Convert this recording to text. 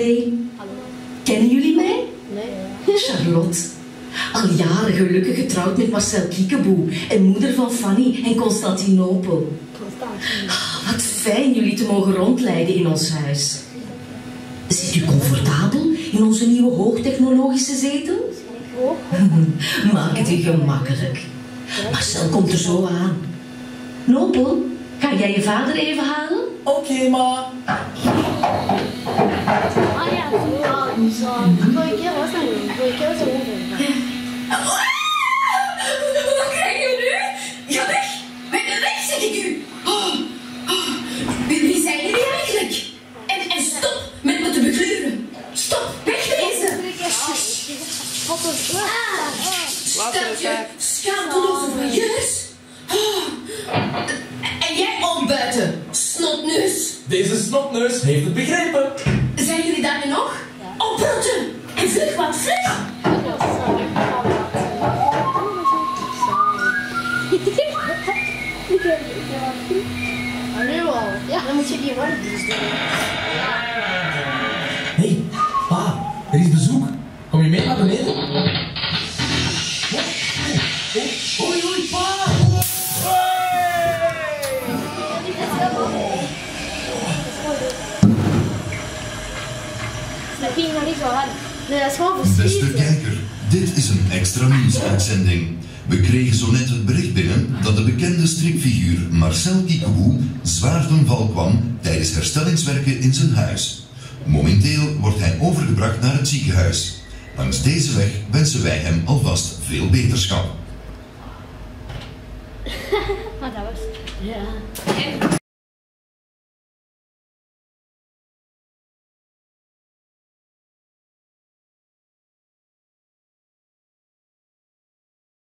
iedereen. Hallo. Kennen jullie mij? Nee. Charlotte. Al jaren gelukkig getrouwd met Marcel Kiekeboes en moeder van Fanny en Constantinopel. Wat fijn jullie te mogen rondleiden in ons huis. Zit u comfortabel in onze nieuwe hoogtechnologische zetel? Maak het u gemakkelijk. Marcel komt er zo aan. Nopel, ga jij je vader even halen? Oké, ma. Ah ja, zo. Vorige keer was dat niet. Vorige keer was dat ook. Wat krijg je nu? Ga weg! Weg, zeg ik u! Wie zijn jullie eigenlijk? En stop met me te begluren. Stop, wegwezen! Schaamteloze voyeurs. En jij ook buiten, snotneus. Deze snotneus heeft het begrepen. Zijn jullie daar nu nog? Oprutten! En vlug wat vlug! Nu al. Ja, dan moet je die warmpjes doen. Hé, pa, er is bezoek. Kom je mee naar beneden? Oei, pa! Dat ging nog niet zo hard. Nee, dat is gewoon Beste verschieten. kijker, dit is een extra nieuwsuitzending. We kregen zo net het bericht binnen dat de bekende stripfiguur Marcel Kiekeboes zwaar ten val kwam tijdens herstellingswerken in zijn huis. Momenteel wordt hij overgebracht naar het ziekenhuis. Langs deze weg wensen wij hem alvast veel beterschap. Ah, dat was... Ja.